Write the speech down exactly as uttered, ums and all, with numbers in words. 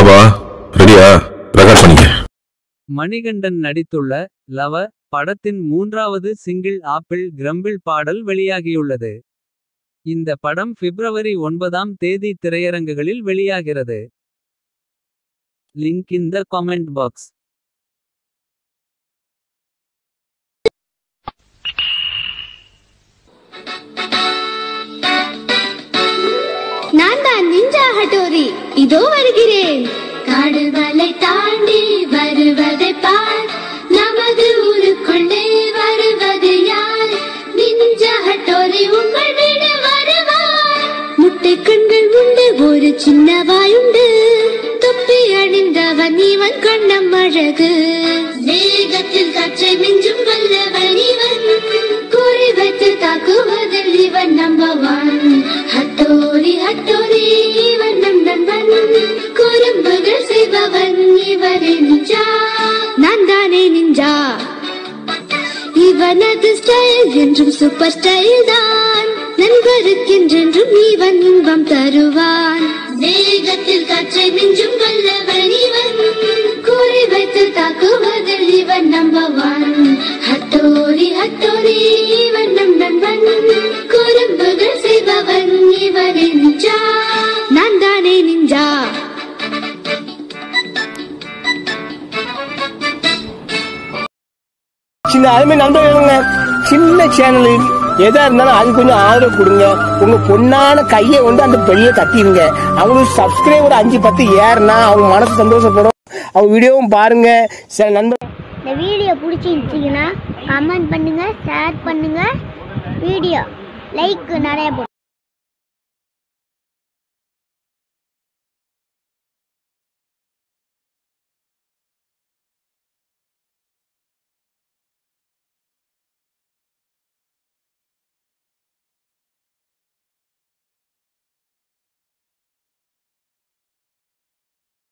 வா ரெடியா ரெக்கார்ட் பண்ணிக்க. மணிகண்டன் நடித்துள்ள லவ படத்தின் மூன்றாவது சிங்கிள் ஆப்பிள் கிரம்பிள் பாடல் வெளியாகியுள்ளது. இந்த படம் பிப்ரவரி ஒன்பதாம் தேதி திரையரங்குகளில் வெளியாகிறது. Link in the comment box. நான் தான் நிஞ்சா ஹட்டோரி, இதோ வருகிறேன். காடுகளை தாண்டி வருவதை பார், நமது ஊருக்குள்ளே வருவது யார்? நிஞ்சா ஹட்டோரி உங்கள் வீடு வருவார். முட்டை கண்கள் உண்டு, ஒரு சின்ன வாயுண்டு, தொப்பி அணிந்தவன் இவன் கண்ணம் அழகு. வேகத்தில் காற்றை மிஞ்சும் வல்லவன் இவன், குறி வைத்து தாக்குவதில் இவன் நம்பர் ஒன். ஹட்டோரி ஹட்டோரி இவன் நம் நண்பன், குறும்புகள் செய்பவன் இவரே நிஞ்சா. நான் தானே நிஞ்சா, இவனது ஸ்டைல் என்றும் சூப்பர் ஸ்டைல் தான். நண்பருக்கென்றென்றும் இவன் இன்பம் தருவான். வேகத்தில் காற்றை மிஞ்சும் வல்லவன் இவன், குறி வைத்து தாக்குவதில் இவன் நம்பர் ஒன். ஹட்டோரி ஹட்டோரி இவன் நம் நண்பன், குறும்புகள் செய்பவன் இவரே நிஞ்சா. நான் தானே நிஞ்சா. சின்ன அருமை நண்பர்களுங்க, சின்ன சேனல் எதா இருந்தாலும் அது கொஞ்சம் ஆதரவு கொடுங்க. உங்க பொண்ணான கையை கொண்டு அந்த பெல்ல தட்டிடுங்க. அவங்களுக்கு சப்ஸ்கிரைபர் அஞ்சு பத்து ஏறுனா அவங்க மனசு சந்தோஷப்படும். அவங்க வீடியோவும் பாருங்க. சரி நண்பர், இந்த வீடியோ பிடிச்சிருந்துச்சிங்கன்னா கமெண்ட் பண்ணுங்க, ஷேர் பண்ணுங்க, வீடியோ லைக் நிறைய போடுங்க.